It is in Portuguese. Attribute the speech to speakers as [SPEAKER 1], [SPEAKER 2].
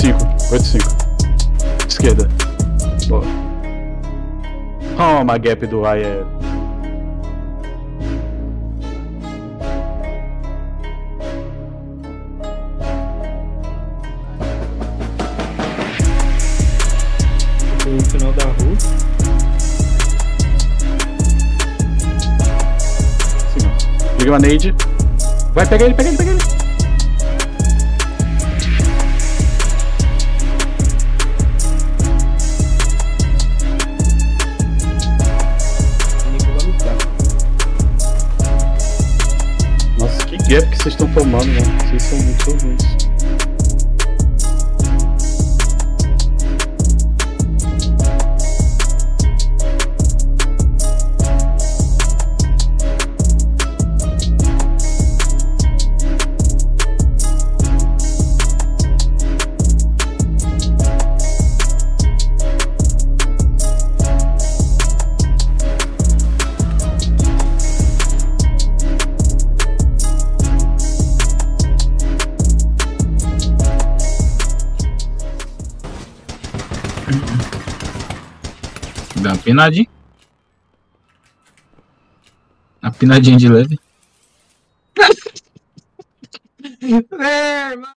[SPEAKER 1] 5. 8-5. Esquerda. Boa. Toma, gap do Ryan.
[SPEAKER 2] No final da rua.
[SPEAKER 1] Sim, ó. Liga uma nade. Vai, pega ele, pega ele, pega ele. Nossa, que gap que vocês estão tomando, mano. Vocês são muito ruins.
[SPEAKER 3] Dá uma pinadinha. Uma pinadinha de leve.